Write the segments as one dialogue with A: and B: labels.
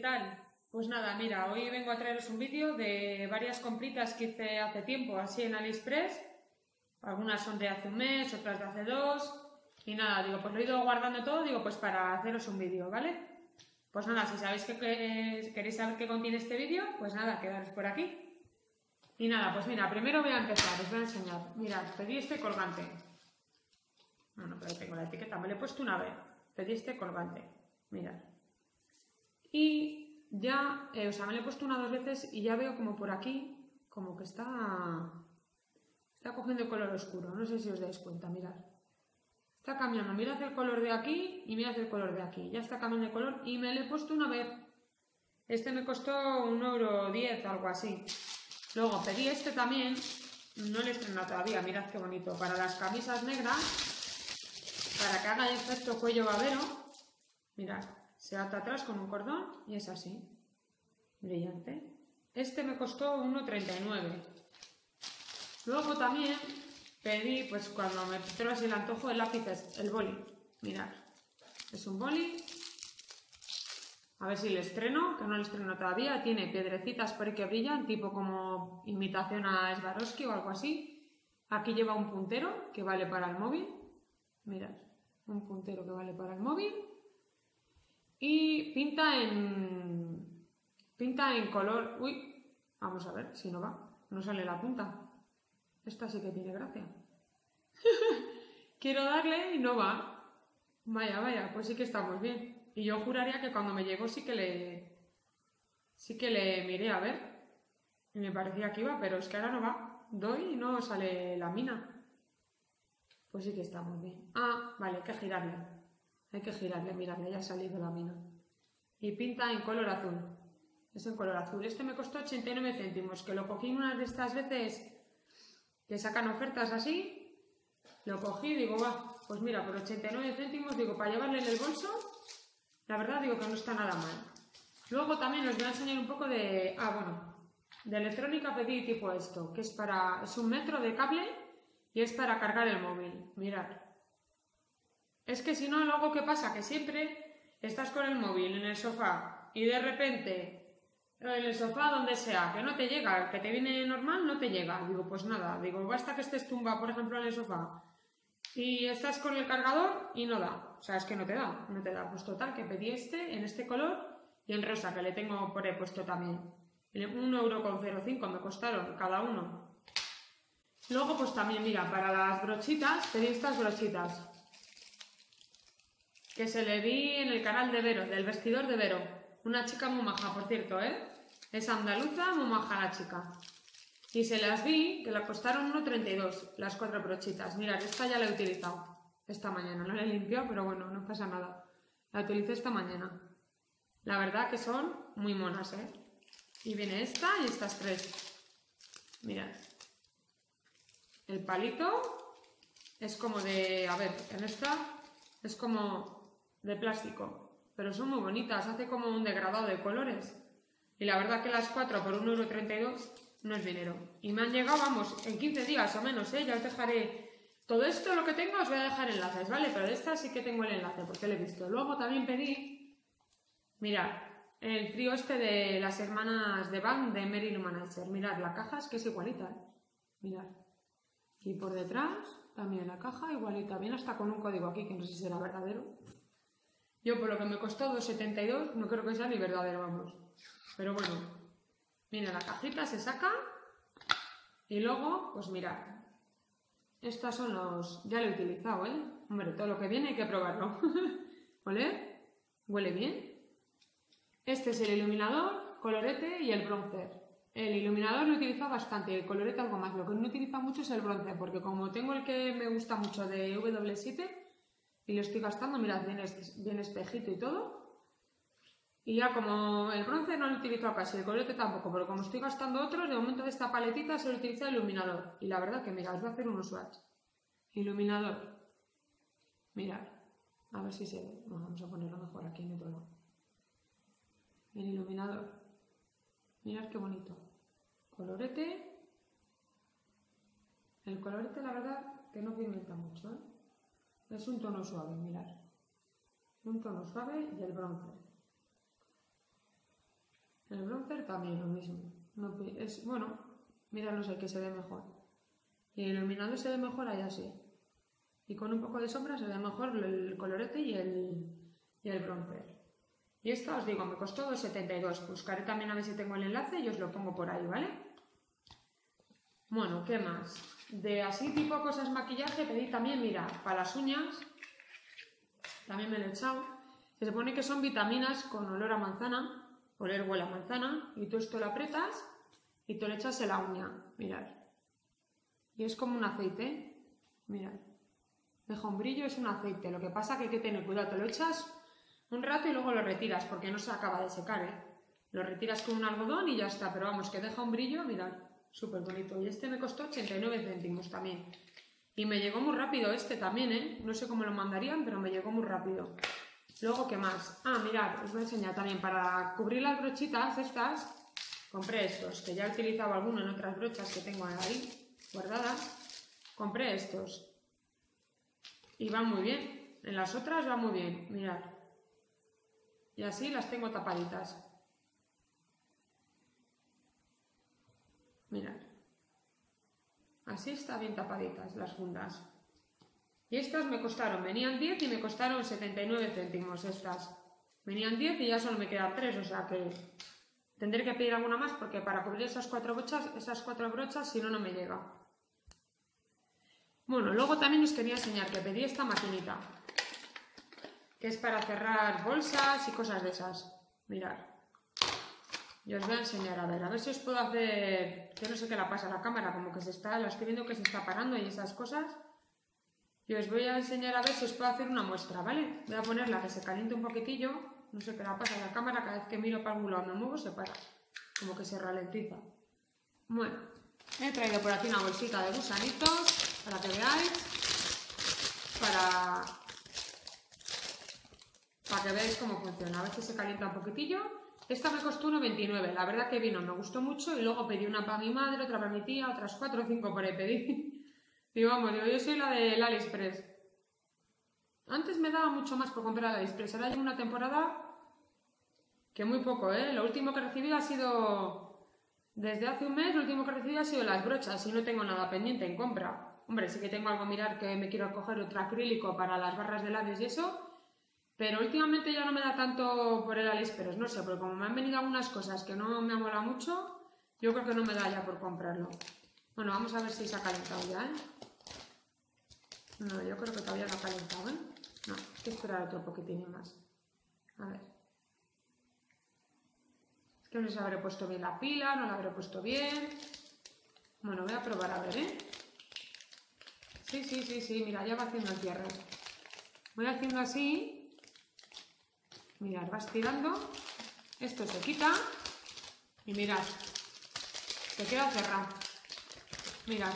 A: tal? Pues nada, mira, hoy vengo a traeros un vídeo de varias compritas que hice hace tiempo, así en AliExpress. Algunas son de hace un mes, otras de hace 2. Y nada, digo, pues lo he ido guardando todo, digo, pues para haceros un vídeo, ¿vale? Pues nada, si sabéis que queréis saber qué contiene este vídeo, pues nada, quedaros por aquí. Y nada, pues mira, primero voy a empezar, os voy a enseñar. Mirad, pedí este colgante. Bueno, pero ahí tengo la etiqueta, me lo he puesto una vez. Pedí este colgante, mirad. Y ya, o sea, me lo he puesto una o dos veces y ya veo como por aquí, como que está cogiendo color oscuro. No sé si os dais cuenta, mirad. Está cambiando, mirad el color de aquí y mirad el color de aquí. Ya está cambiando de color y me lo he puesto una vez. Este me costó 1,10 € o algo así. Luego pedí este también, no lo he estrenado todavía, mirad qué bonito. Para las camisas negras, para que haga efecto cuello babero, mirad. Se ata atrás con un cordón y es así, brillante. Este me costó 1,39 €. Luego también pedí, pues cuando me entró así el antojo, el lápiz, el boli. Mirad, es un boli. A ver si le estreno, que no lo estreno todavía. Tiene piedrecitas por ahí que brillan, tipo como imitación a Swarovski o algo así. Aquí lleva un puntero que vale para el móvil. Mirad, un puntero que vale para el móvil. Y pinta en color... Uy, vamos a ver si no va. No sale la punta. Esta sí que tiene gracia. Quiero darle y no va. Vaya, vaya, pues sí que estamos bien. Y yo juraría que cuando me llegó sí que le miré a ver. Y me parecía que iba, pero es que ahora no va. Doy y no sale la mina. Pues sí que estamos bien. Ah, vale, hay que girarle. Hay que girarle, miradle, ya ha salido la mina. Y pinta en color azul. Es en color azul. Este me costó 89 céntimos, que lo cogí una de estas veces que sacan ofertas así. Lo cogí y digo, va, pues mira, por 89 céntimos, digo, para llevarle en el bolso, la verdad digo que no está nada mal. Luego también os voy a enseñar un poco de, de electrónica pedí tipo esto, que es un metro de cable y es para cargar el móvil. Mirad. Es que si no, luego ¿qué pasa? Que siempre estás con el móvil en el sofá y de repente en el sofá donde sea, que no te llega, que te viene normal, no te llega. Digo, pues nada, digo, basta que estés tumba, por ejemplo, en el sofá y estás con el cargador y no da. O sea, es que no te da. Pues total, que pedí este en este color y en rosa, que le tengo por ahí puesto también. 1,05 € me costaron cada uno. Luego, pues también, mira, para las brochitas, pedí estas brochitas que se le vi en el canal de Vero, del vestidor de Vero. Una chica muy maja, por cierto, ¿eh? Es andaluza, muy maja la chica. Y se las vi, que la costaron 1,32 €, las 4 brochitas. Mirad, esta ya la he utilizado esta mañana. No la he limpiado, pero bueno, no pasa nada. La utilicé esta mañana. La verdad que son muy monas, ¿eh? Y viene esta y estas 3. Mirad. El palito es como de... A ver, en esta es como de plástico. Pero son muy bonitas, hace como un degradado de colores. Y la verdad que las 4 por 1,32 € no es dinero. Y me han llegado, vamos, en 15 días o menos, ¿eh? Ya os dejaré... Todo esto, lo que tengo, os voy a dejar enlaces, ¿vale? Pero de esta sí que tengo el enlace, porque lo he visto. Luego también pedí... Mirad, el trío este de las hermanas de Bang de Mary Lou Manager. Mirad, la caja es que es igualita, ¿eh? Mirad. Y por detrás también la caja igualita. Viene hasta con un código aquí, que no sé si será verdadero. Yo por lo que me costó 2,72 no creo que sea ni verdadero, vamos. Pero bueno, mira, la cajita se saca y luego, pues mirad. Estas son los... Ya lo he utilizado, ¿eh? Hombre, todo lo que viene hay que probarlo. ¿Olé? ¿Huele bien? Este es el iluminador, colorete y el bronzer. El iluminador lo he utilizado bastante, el colorete algo más. Lo que no utilizo mucho es el bronzer, porque como tengo el que me gusta mucho de W7 y lo estoy gastando, mirad, bien espejito y todo. Y ya como el bronce no lo he utilizado casi, el colorete tampoco, pero como estoy gastando otros, de momento de esta paletita solo utilizo el iluminador. Y la verdad que, mira, os voy a hacer unos swatch. Iluminador. Mirad, a ver si se ve. Vamos a ponerlo mejor aquí en otro lado. El iluminador. Mirad qué bonito. Colorete. El colorete, la verdad, que no pigmenta mucho, ¿eh? Es un tono suave, mirad. Un tono suave y el bronce. El bronzer también lo mismo. No, es, bueno, míralos el que se ve mejor. Y el iluminado se ve mejor ahí así. Y con un poco de sombra se ve mejor el colorete y el bronzer. Y esta os digo, me costó 2,72. Buscaré también a ver si tengo el enlace y os lo pongo por ahí, ¿vale? Bueno, ¿qué más? De así tipo cosas maquillaje pedí también, mira, para las uñas. También me lo he echado. Se supone que son vitaminas con olor a manzana, huele a manzana, y tú esto lo aprietas y te lo echas en la uña, mirad. Y es como un aceite, mirad. Deja un brillo, es un aceite. Lo que pasa que hay que tener cuidado, te lo echas un rato y luego lo retiras, porque no se acaba de secar, ¿eh? Lo retiras con un algodón y ya está, pero vamos, que deja un brillo, mirad, súper bonito. Y este me costó 89 céntimos también. Y me llegó muy rápido este también, ¿eh? No sé cómo lo mandarían, pero me llegó muy rápido. Luego, ¿qué más? Ah, mirad, os voy a enseñar también, para cubrir las brochitas estas, compré estos, que ya he utilizado alguno en otras brochas que tengo ahí guardadas. Compré estos. Y van muy bien. En las otras van muy bien, mirad. Y así las tengo tapaditas. Mirad. Así está bien tapaditas las fundas. Y estas me costaron, venían 10 y me costaron 79 céntimos estas. Venían 10 y ya solo me quedan 3, o sea que tendré que pedir alguna más porque para cubrir esas cuatro brochas, si no, no me llega. Bueno, luego también os quería enseñar que pedí esta maquinita, que es para cerrar bolsas y cosas de esas. Mirad. Y os voy a enseñar, a ver si os puedo hacer, que no sé qué la pasa a la cámara, como que la estoy viendo que se está parando y esas cosas. Y os voy a enseñar a ver si os puedo hacer una muestra, ¿vale? Voy a ponerla que se caliente un poquitillo, no sé qué la pasa a la cámara, cada vez que miro para algún lado me muevo se para, como que se ralentiza. Bueno, he traído por aquí una bolsita de gusanitos, para que veáis, para que veáis cómo funciona, a ver si se calienta un poquitillo. Esta me costó 1,29, la verdad que vino, me gustó mucho y luego pedí una para mi madre, otra para mi tía, otras 4 o 5 por ahí pedí. Y vamos, yo soy la del AliExpress. Antes me daba mucho más por comprar al AliExpress, ahora llevo una temporada que muy poco, ¿eh? Lo último que he recibido ha sido, desde hace un mes, lo último que he recibido ha sido las brochas y no tengo nada pendiente en compra. Hombre, sí que tengo algo a mirar que me quiero coger otro acrílico para las barras de labios y eso. Pero últimamente ya no me da tanto por el AliExpress, no sé, porque como me han venido algunas cosas que no me han molado mucho, yo creo que no me da ya por comprarlo. Bueno, vamos a ver si se ha calentado ya, ¿eh? No, yo creo que todavía no ha calentado, ¿eh? No, hay que esperar otro poquitín más. A ver. Es que no sé si habré puesto bien la pila, no la habré puesto bien. Bueno, voy a probar a ver, ¿eh? Sí, mira, ya va haciendo el cierre. Voy haciendo así. Mirad, va estirando, esto se quita y mirad, se queda cerrado, mirad,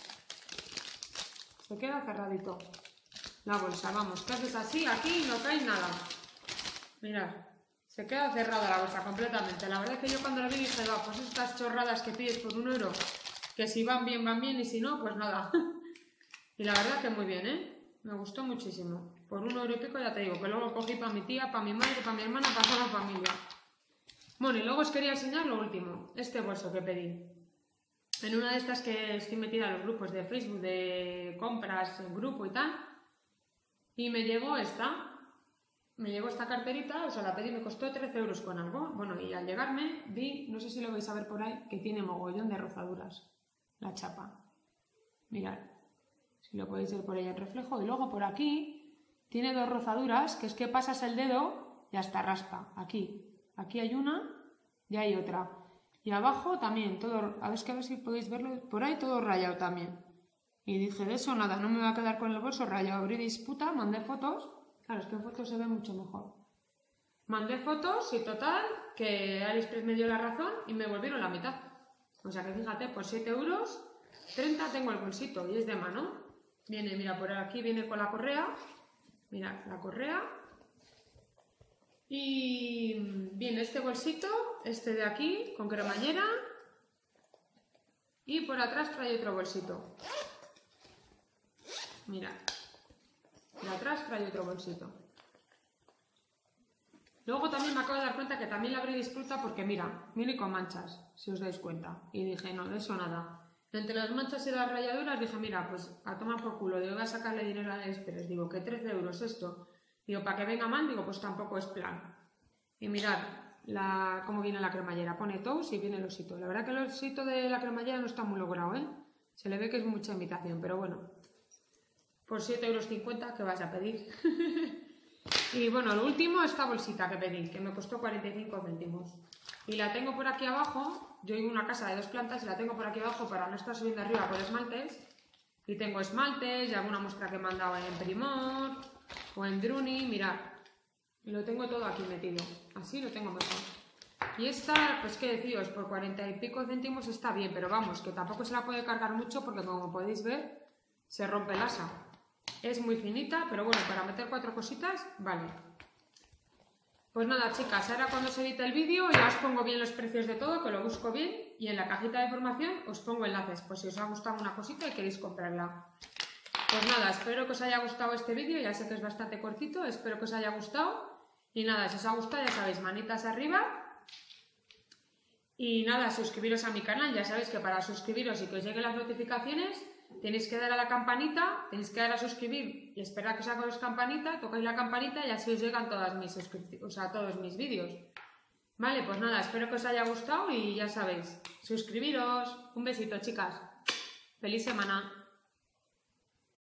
A: se queda cerradito la bolsa, vamos, que haces así, aquí y no cae nada, mirad, se queda cerrada la bolsa completamente. La verdad es que yo cuando la vi dije, va, pues estas chorradas que pides por 1 euro, que si van bien y si no, pues nada. Y la verdad que muy bien, ¿eh? Me gustó muchísimo. Por 1 euro y pico ya te digo, que luego lo cogí para mi tía, para mi madre, para mi hermana, para toda la familia. Bueno, y luego os quería enseñar lo último, este bolso que pedí. En una de estas que estoy metida en los grupos de Facebook de compras en grupo y tal. Y me llegó esta carterita, o sea, la pedí, me costó 13 euros con algo. Bueno, y al llegarme vi, no sé si lo vais a ver por ahí, que tiene mogollón de rozaduras, la chapa. Mirad. Si lo podéis ver por ahí en reflejo. Y luego por aquí tiene 2 rozaduras, que es que pasas el dedo y hasta raspa. Aquí hay una y hay otra. Y abajo también, todo, a ver si podéis verlo, por ahí todo rayado también. Y dije, de eso nada, no me va a quedar con el bolso rayado. Abrí disputa, mandé fotos. Claro, es que en fotos se ve mucho mejor. Mandé fotos y total, que AliExpress me dio la razón y me volvieron la mitad. O sea que fíjate, por 7 euros, 30 tengo el bolsito y es de mano. Viene, mira, por aquí viene con la correa. Mira, la correa. Y viene este bolsito, este de aquí, con cremallera. Y por atrás trae otro bolsito. Mira. De atrás trae otro bolsito. Luego también me acabo de dar cuenta que también la abrí disfruta porque mira, viene con manchas, si os dais cuenta. Y dije, no, de eso nada. Entre las manchas y las rayaduras dije, mira, pues a tomar por culo, digo, voy a sacarle dinero a Esperes, digo, que 13 euros esto. Digo, para que venga mal, digo, pues tampoco es plan. Y mirad cómo viene la cremallera, pone toast y viene el osito. La verdad que el osito de la cremallera no está muy logrado, ¿eh? Se le ve que es mucha imitación, pero bueno. Por 7,50 euros, ¿qué vas a pedir? Y bueno, lo último, esta bolsita que pedí, que me costó 45 céntimos. Y la tengo por aquí abajo, yo vivo en una casa de 2 plantas y la tengo por aquí abajo para no estar subiendo arriba por esmaltes. Y tengo esmaltes y alguna muestra que me han dado en Primor o en Druni, mirad. Lo tengo todo aquí metido, así lo tengo mejor. Y esta, pues qué deciros, por 40 y pico céntimos está bien, pero vamos, que tampoco se la puede cargar mucho porque como podéis ver, se rompe el asa. Es muy finita, pero bueno, para meter 4 cositas, vale. Pues nada, chicas, ahora cuando se edite el vídeo ya os pongo bien los precios de todo, que lo busco bien, y en la cajita de información os pongo enlaces, pues si os ha gustado una cosita y queréis comprarla. Pues nada, espero que os haya gustado este vídeo, ya sé que es bastante cortito, espero que os haya gustado. Y nada, si os ha gustado ya sabéis, manitas arriba. Y nada, suscribiros a mi canal, ya sabéis que para suscribiros y que os lleguen las notificaciones tenéis que dar a la campanita, tenéis que dar a suscribir y esperar a que os haga las campanitas, tocáis la campanita y así os llegan todos mis vídeos. Vale, pues nada, espero que os haya gustado y ya sabéis, suscribiros. Un besito, chicas. Feliz semana.